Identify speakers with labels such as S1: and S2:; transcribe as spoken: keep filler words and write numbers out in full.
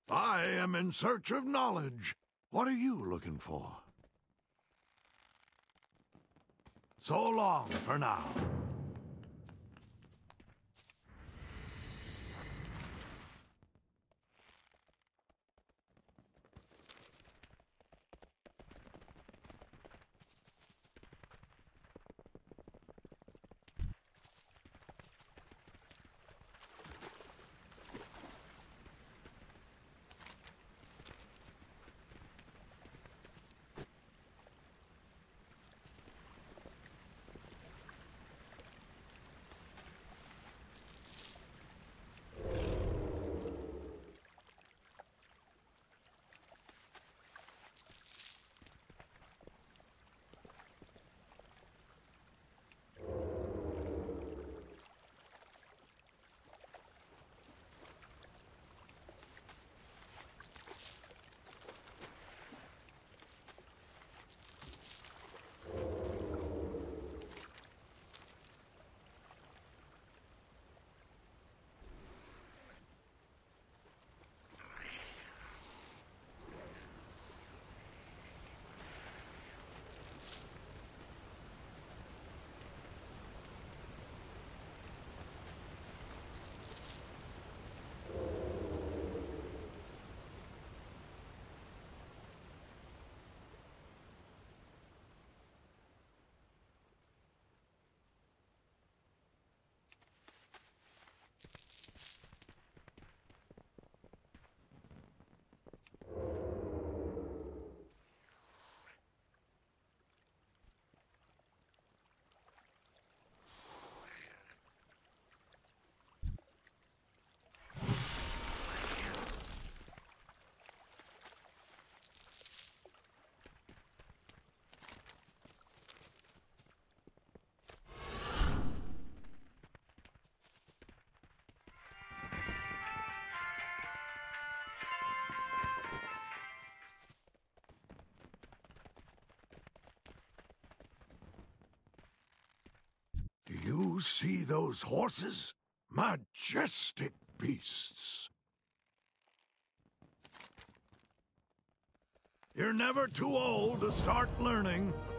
S1: I am in search of knowledge. What are you looking for? So long for now. Do you see those horses? Majestic beasts. You're never too old to start learning.